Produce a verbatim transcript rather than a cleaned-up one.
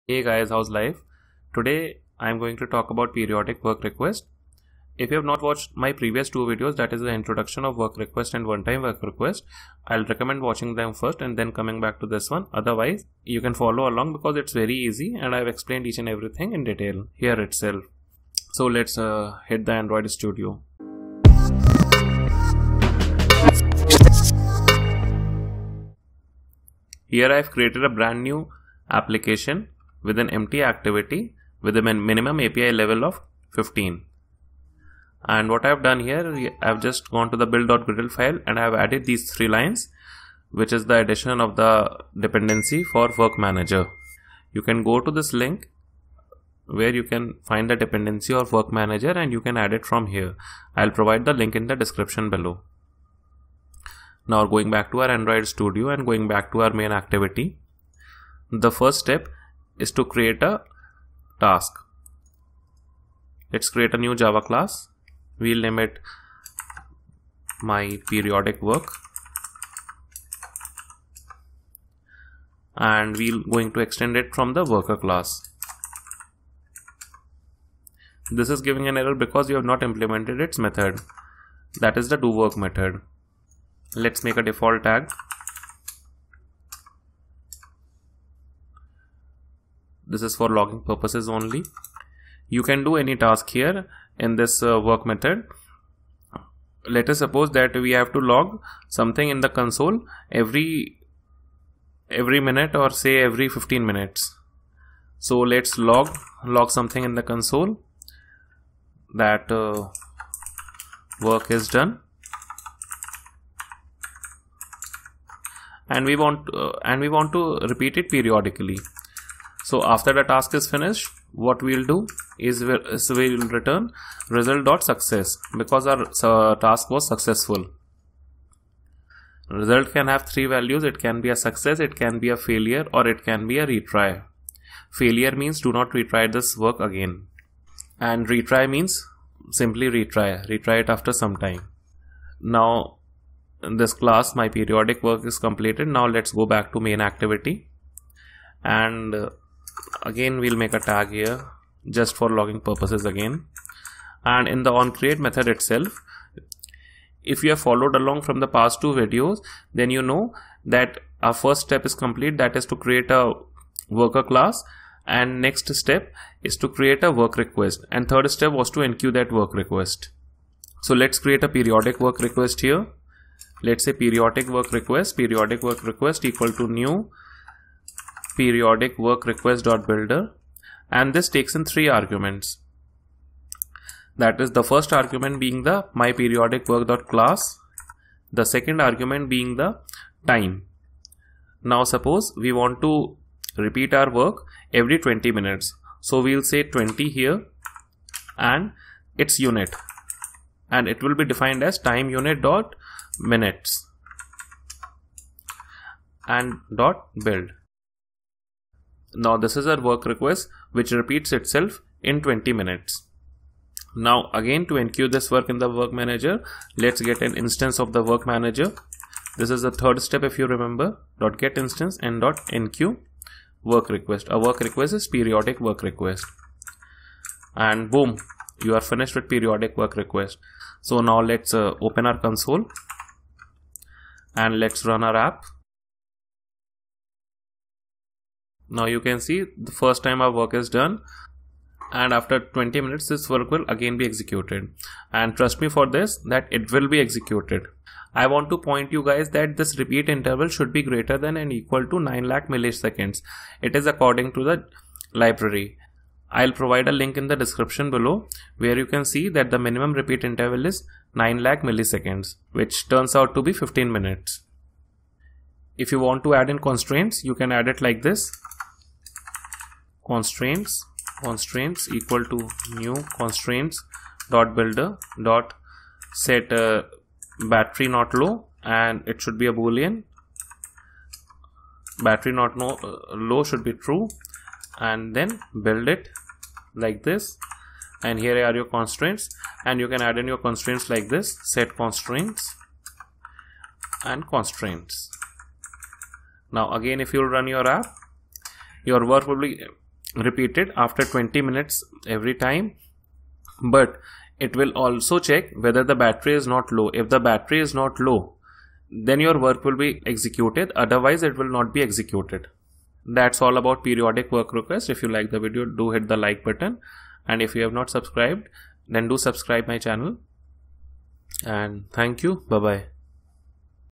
Hey guys, how's life? Today I'm going to talk about periodic work request. If you have not watched my previous two videos, that is the introduction of work request and one-time work request, I'll recommend watching them first and then coming back to this one. Otherwise, you can follow along because it's very easy and I've explained each and everything in detail here itself. So let's uh, hit the Android Studio. Here I've created a brand new application with an empty activity with a min minimum A P I level of fifteen. And what I've done here, I've just gone to the build.gradle file and I've added these three lines, which is the addition of the dependency for work manager. You can go to this link where you can find the dependency of work manager and you can add it from here. I'll provide the link in the description below. Now going back to our Android Studio and going back to our main activity, the first step is to create a task. Let's create a new Java class. We'll name it my periodic work and we're going to extend it from the worker class. This is giving an error because you have not implemented its method, that is the do work method. Let's make a default tag. This is for logging purposes only. You can do any task here in this uh, work method. Let us suppose that we have to log something in the console every every minute or say every fifteen minutes. So let's log log something in the console that uh, work is done. And we want uh, and we want to repeat it periodically. So after the task is finished, what we'll do is we'll, is we'll return result.success because our uh, task was successful. Result can have three values. It can be a success, it can be a failure, or it can be a retry. Failure means do not retry this work again. And retry means simply retry. Retry it after some time. Now in this class, my periodic work is completed. Now let's go back to main activity. And uh, again we'll make a tag here just for logging purposes again. And in the onCreate method itself, if you have followed along from the past two videos, then you know that our first step is complete, that is to create a worker class, and next step is to create a work request, and third step was to enqueue that work request. So let's create a periodic work request here. Let's say periodic work request, periodic work request equal to new periodic work request dot builder, and this takes in three arguments. That is the first argument being the my periodic work dot class, the second argument being the time. Now suppose we want to repeat our work every twenty minutes, so we'll say twenty here and its unit, and it will be defined as time unit dot minutes and dot build. Now this is our work request which repeats itself in twenty minutes. Now again, to enqueue this work in the work manager, let's get an instance of the work manager. This is the third step if you remember, dot get instance and dot enqueue work request. A work request is periodic work request, and boom, you are finished with periodic work request. So now let's uh, open our console and let's run our app. Now you can see the first time our work is done, and after twenty minutes this work will again be executed, and trust me for this that it will be executed. I want to point you guys that this repeat interval should be greater than and equal to nine lakh milliseconds. It is according to the library. I'll provide a link in the description below where you can see that the minimum repeat interval is nine lakh milliseconds, which turns out to be fifteen minutes. If you want to add in constraints, you can add it like this. Constraints constraints equal to new constraints dot builder dot set uh, battery not low, and it should be a boolean. Battery not no, uh, low should be true, and then build it like this. And here are your constraints, and you can add in your constraints like this: set constraints and constraints. Now again, if you run your app, your work will be repeated after twenty minutes every time, but it will also check whether the battery is not low. If the battery is not low, then your work will be executed, otherwise it will not be executed. That's all about periodic work request. If you like the video, do hit the like button, and if you have not subscribed, then do subscribe my channel. And thank you. Bye bye.